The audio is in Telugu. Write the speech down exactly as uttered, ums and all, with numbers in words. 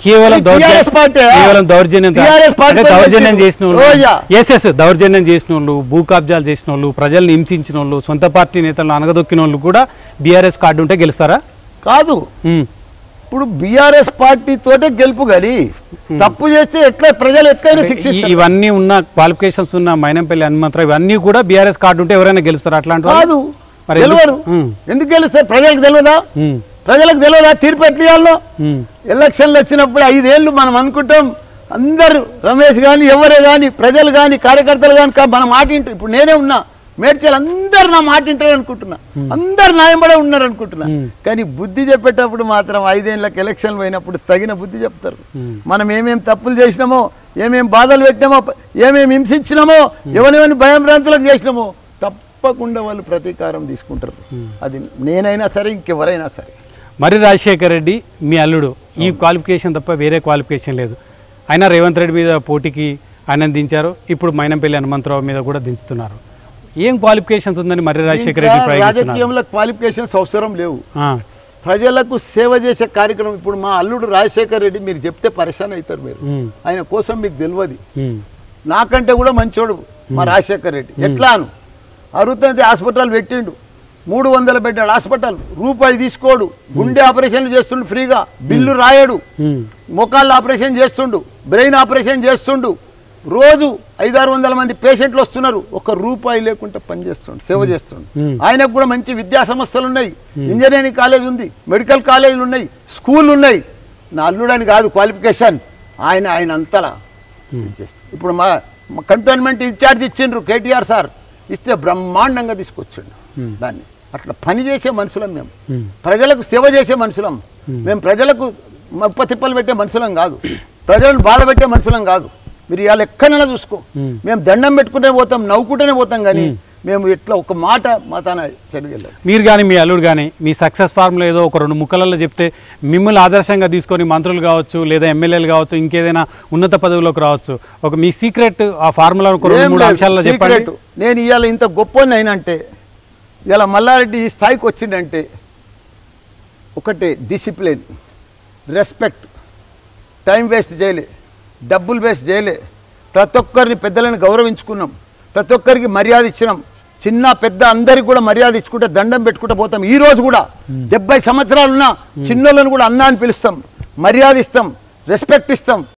కేవలం కేవలం దౌర్జన్యం దౌర్జన్యం చేసిన వాళ్ళు ఎస్ ఎస్ దౌర్జన్యం చేసిన వాళ్ళు భూ కబ్జాలు చేసిన వాళ్ళు ప్రజల్ని హింసించిన వాళ్ళు సొంత పార్టీ నేతలను అనగదొక్కిన వాళ్ళు కూడా బీఆర్ఎస్ కార్డు ఉంటే గెలుస్తారా? కాదు, ఇప్పుడు బీఆర్ఎస్ పార్టీ తోటే గెలుపు కానీ తప్పు చేస్తే ఎట్లా ప్రజలు ఎట్లయినా శిక్షిస్తారు. ఇవన్నీ ఉన్న క్వాలిఫికేషన్స్ ఉన్న మైనంపల్లి హనుమంతరావు ఇవన్నీ కూడా బీఆర్ఎస్ కార్డు ఉంటే ఎవరైనా గెలుస్తారా? అట్లాంటి కాదు, గెలవరు. ఎందుకు గెలుస్తారు? ప్రజలకు తెలియదా? ప్రజలకు తెలియదా తీర్పు ఎట్లా ఇవ్వాలో? ఎలక్షన్లు వచ్చినప్పుడు ఐదేళ్లు మనం అనుకుంటాం అందరు రమేష్ కానీ ఎవరే కానీ ప్రజలు కానీ కార్యకర్తలు కానీ మన మాట వింటారు. ఇప్పుడు నేనే ఉన్నా మేడ్చల్ అందరు నా మాట వింటారు అనుకుంటున్నా, అందరు న్యాయంపడే ఉన్నారు అనుకుంటున్నా. కానీ బుద్ధి చెప్పేటప్పుడు మాత్రం ఐదేళ్ళకి ఎలక్షన్లు పోయినప్పుడు తగిన బుద్ధి చెప్తారు. మనం ఏమేం తప్పులు చేసినామో, ఏమేం బాధలు పెట్టినామో, ఏమేమి హింసించినామో, ఎవరెవరిని భయం భ్రాంతులకు చేసినామో తప్పకుండా వాళ్ళు ప్రతీకారం తీసుకుంటారు. అది నేనైనా సరే ఇంకెవరైనా సరే. మరి రాజశేఖర్ రెడ్డి మీ అల్లుడు, ఈ క్వాలిఫికేషన్ తప్ప వేరే క్వాలిఫికేషన్ లేదు. అయినా రేవంత్ రెడ్డి మీద పోటీకి ఆయన దించారు, ఇప్పుడు మైనంపల్లి హనుమంతరావు మీద కూడా దించుతున్నారు. ఏం క్వాలిఫికేషన్స్ ఉందని మరి రాజశేఖర్ రెడ్డి? రాజకీయంలో క్వాలిఫికేషన్స్ అవసరం లేవు, ప్రజలకు సేవ చేసే కార్యక్రమం. ఇప్పుడు మా అల్లుడు రాజశేఖర్ రెడ్డి మీరు చెప్తే పరిశాన్ అవుతారు మీరు, ఆయన కోసం మీకు తెలియదు. నాకంటే కూడా మంచోడు మా రాజశేఖర్ రెడ్డి. ఎట్లాను అరుతంతి హాస్పిటల్ పెట్టిండు, మూడు వందల బెడ్డాడు హాస్పిటల్, రూపాయి తీసుకోడు, గుండె ఆపరేషన్లు చేస్తుండు ఫ్రీగా, బిల్లు రాయడు, మోకాళ్ళ ఆపరేషన్ చేస్తుండు, బ్రెయిన్ ఆపరేషన్ చేస్తుండు, రోజు ఐదారు వందల మంది పేషెంట్లు వస్తున్నారు, ఒక్క రూపాయి లేకుండా పనిచేస్తుండు, సేవ చేస్తుండు. ఆయనకు కూడా మంచి విద్యా సంస్థలు ఉన్నాయి, ఇంజనీరింగ్ కాలేజ్ ఉంది, మెడికల్ కాలేజీలు ఉన్నాయి, స్కూల్ ఉన్నాయి. నా అల్లుడని కాదు క్వాలిఫికేషన్, ఆయన ఆయన అంతలా. ఇప్పుడు మా కంటోన్మెంట్ ఇన్ఛార్జ్ ఇచ్చిండ్రు కేటీఆర్ సార్, ఇస్తే బ్రహ్మాండంగా తీసుకొచ్చిండు దాన్ని. అట్లా పని చేసే మనుషులం మేము, ప్రజలకు సేవ చేసే మనుషులం మేము. ప్రజలకు మప్ప తిప్పలు పెట్టే మనుషులం కాదు, ప్రజలను బాధ పెట్టే మనుషులం కాదు. మీరు ఇవాళ ఎక్కడైనా చూసుకో, మేము దండం పెట్టుకుంటే పోతాం, నవ్వుకుంటూనే పోతాం, కానీ మేము ఇట్లా ఒక మాట మా తన చెడుకెళ్ళాం. మీరు కానీ మీ అల్లుడు కానీ మీ సక్సెస్ ఫార్ములా ఏదో ఒక రెండు ముక్కలలో చెప్తే మిమ్మల్ని ఆదర్శంగా తీసుకొని మంత్రులు కావచ్చు, లేదా ఎమ్మెల్యేలు కావచ్చు, ఇంకేదైనా ఉన్నత పదవిలోకి రావచ్చు, ఒక మీ సీక్రెట్ ఆ ఫార్ములా ఒక రెండు మూడు అంశాలలో చెప్పండి. నేను ఇవాళ ఇంత గొప్పని అయినంటే, ఇలా మల్లారెడ్డి ఈ స్థాయికి వచ్చిందంటే ఒకటి డిసిప్లిన్, రెస్పెక్ట్, టైం వేస్ట్ చేయలే, డబ్బులు వేస్ట్ చేయలే, ప్రతి ఒక్కరిని పెద్దలను గౌరవించుకున్నాం, ప్రతి ఒక్కరికి మర్యాద ఇచ్చినాం, చిన్న పెద్ద అందరికి కూడా మర్యాద ఇచ్చుకుంటే దండం పెట్టుకుంటూ పోతాం. ఈ రోజు కూడా డెబ్బై సంవత్సరాలున్నా చిన్నోళ్ళను కూడా అన్న అని పిలుస్తాం, మర్యాద ఇస్తాం, రెస్పెక్ట్ ఇస్తాం.